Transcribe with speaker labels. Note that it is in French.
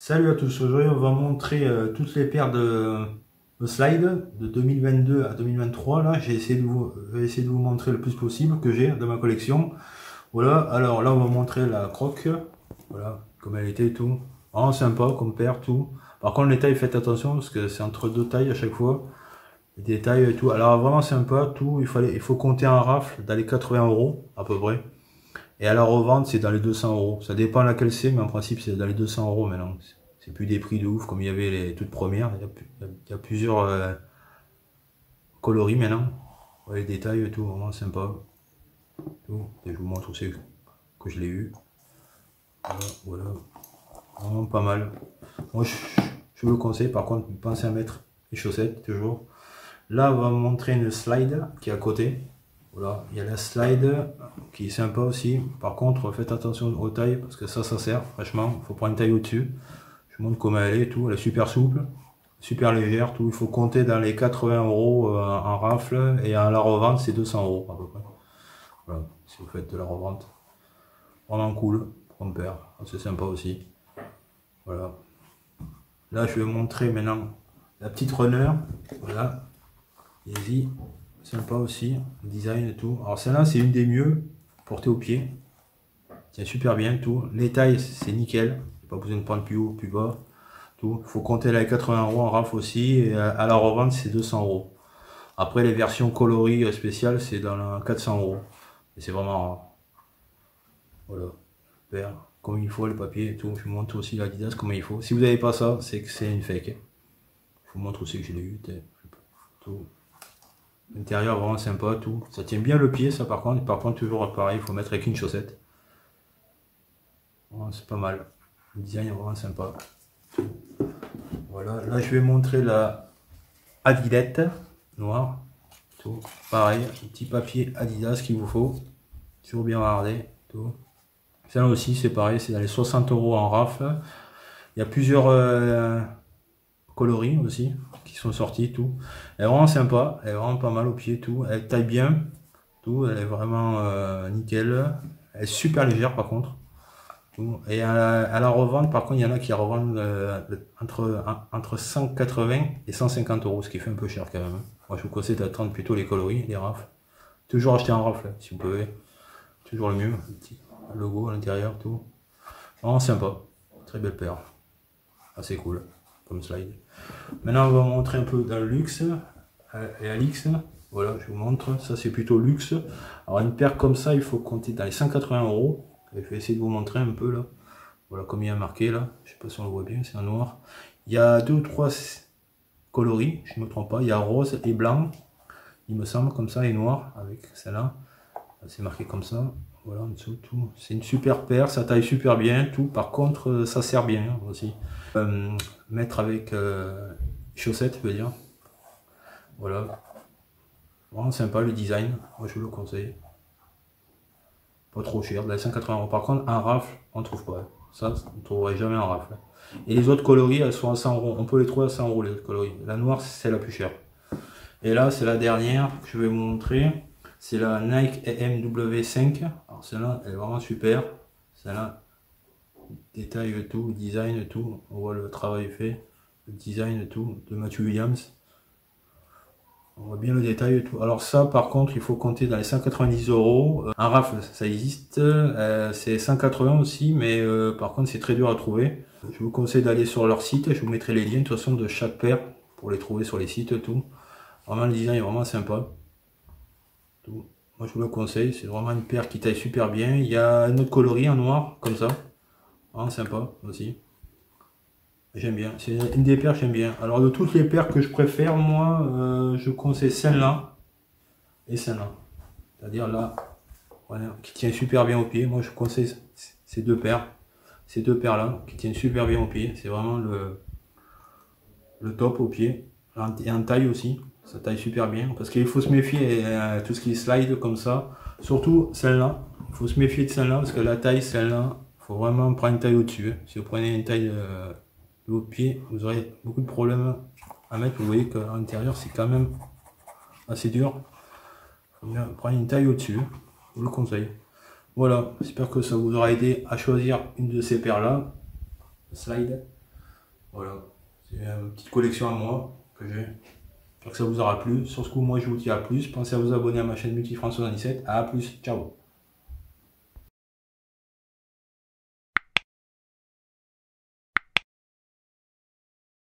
Speaker 1: Salut à tous, aujourd'hui on va montrer toutes les paires de slide de 2022 à 2023. Là, je vais essayer de vous montrer le plus possible que j'ai dans ma collection. Voilà, alors là on va montrer la croque, voilà, comme elle était et tout. Vraiment sympa comme paire, tout. Par contre les tailles, faites attention parce que c'est entre deux tailles à chaque fois. Les détails et tout. Alors vraiment sympa, tout. Il faut compter en rafle dans les 80 € à peu près. Et à la revente, c'est dans les 200 €. Ça dépend laquelle c'est, mais en principe, c'est dans les 200 € maintenant. C'est plus des prix de ouf comme il y avait les toutes premières. Il y a plusieurs coloris maintenant. Ouais, les détails et tout, vraiment sympa. Tout. Et je vous montre aussi que je l'ai eu. Voilà, voilà. Vraiment pas mal. Moi, je vous le conseille. Par contre, pensez à mettre les chaussettes toujours. Là, on va vous montrer une slide qui est à côté. Voilà, il y a la slide qui est sympa aussi. Par contre, faites attention aux tailles parce que ça sert. Franchement, il faut prendre une taille au-dessus. Je vous montre comment elle est, tout. Elle est super souple, super légère, tout. Il faut compter dans les 80 € en rafle et à la revente, c'est 200 € à peu près. Voilà, si vous faites de la revente. Vraiment cool, comme paire. C'est sympa aussi. Voilà. Là, je vais vous montrer maintenant la petite runner. Voilà. Easy. Sympa aussi, le design et tout. Alors celle-là, c'est une des mieux portée au pied. Tient super bien tout. Les tailles, c'est nickel. Pas besoin de prendre plus haut, plus bas. Tout. Faut compter là 80 € en rafle aussi. Et à la revente, c'est 200 €. Après, les versions coloris spéciales, c'est dans la 400 €. Et c'est vraiment rare. Voilà. Vert. Comme il faut, le papier et tout. Je vous montre aussi l'Adidas comme il faut. Si vous n'avez pas ça, c'est que c'est une fake. Je vous montre aussi que je l'ai eu. Tout. L'intérieur vraiment sympa, tout. Ça tient bien le pied, ça par contre toujours pareil, il faut mettre avec une chaussette. Voilà, c'est pas mal. Le design est vraiment sympa. Tout. Voilà, là je vais montrer la Adilette noire. Tout. Pareil, un petit papier Adidas qu'il vous faut. Toujours bien regardé. Tout. Ça aussi c'est pareil, c'est dans les 60 € en rafle. Il y a plusieurs coloris aussi qui sont sortis, tout. Elle est vraiment sympa, elle est vraiment pas mal au pied, tout. Elle taille bien, tout. Elle est vraiment nickel. Elle est super légère par contre. Tout. Et à la revente, par contre, il y en a qui la revendent entre 180 et 150 €, ce qui fait un peu cher quand même. Moi, je vous conseille d'attendre plutôt les coloris, les rafles. Toujours acheter en rafle, si vous pouvez. Toujours le mieux. Le petit logo à l'intérieur, tout. Vraiment sympa. Très belle paire. Assez cool, comme slide. Maintenant, on va montrer un peu dans le luxe et Alix. Voilà, je vous montre. Ça, c'est plutôt luxe. Alors, une paire comme ça, il faut compter dans les 180 €. Je vais essayer de vous montrer un peu là. Voilà, comme il y a marqué là. Je sais pas si on le voit bien, c'est en noir. Il y a 2 ou 3 coloris, je ne me trompe pas. Il y a rose et blanc, il me semble, comme ça, et noir avec celle-là. C'est marqué comme ça. Voilà, en dessous, tout. C'est une super paire, ça taille super bien, tout. Par contre, ça sert bien aussi. Mettre avec chaussettes, je veux dire. Voilà. Vraiment sympa le design. Moi, je vous le conseille. Pas trop cher, de la 180 €. Par contre, un rafle, on ne trouve pas. Ça, on ne trouverait jamais en rafle. Et les autres coloris, elles sont à 100 €. On peut les trouver à 100 € les autres coloris. La noire, c'est la plus chère. Et là, c'est la dernière que je vais vous montrer. C'est la Nike MW5. Alors celle-là, elle est vraiment super. Celle-là, détail et tout, design et tout. On voit le travail fait, le design et tout de Matthew Williams. On voit bien le détail et tout. Alors ça, par contre, il faut compter dans les 190 €. Un rafle, ça existe. C'est 180 aussi, mais par contre, c'est très dur à trouver. Je vous conseille d'aller sur leur site. Je vous mettrai les liens de toute façon de chaque paire pour les trouver sur les sites et tout. Vraiment, le design est vraiment sympa. Tout. Moi, je vous le conseille. C'est vraiment une paire qui taille super bien. Il y a un autre coloris en noir, comme ça. Vraiment sympa aussi. J'aime bien, c'est une des paires que j'aime bien. Alors de toutes les paires que je préfère, moi, je conseille celle-là et celle-là. C'est-à-dire là, voilà, qui tient super bien au pied. Moi je conseille ces deux paires. Ces deux paires-là, qui tiennent super bien au pied. C'est vraiment le top au pied. Et en taille aussi, ça taille super bien. Parce qu'il faut se méfier à tout ce qui est slide comme ça. Surtout celle-là. Il faut se méfier de celle-là parce que la taille, celle-là, il faut vraiment prendre une taille au-dessus. Si vous prenez une taille de vos pieds, vous aurez beaucoup de problèmes à mettre. Vous voyez qu'à l'intérieur c'est quand même assez dur. Il faut bien prendre une taille au-dessus, je vous le conseille. Voilà, j'espère que ça vous aura aidé à choisir une de ces paires là, slide. Voilà, c'est une petite collection à moi que j'ai. J'espère que ça vous aura plu. Sur ce coup, moi je vous dis à plus. Pensez à vous abonner à ma chaîne Multifrance 77. À plus, ciao.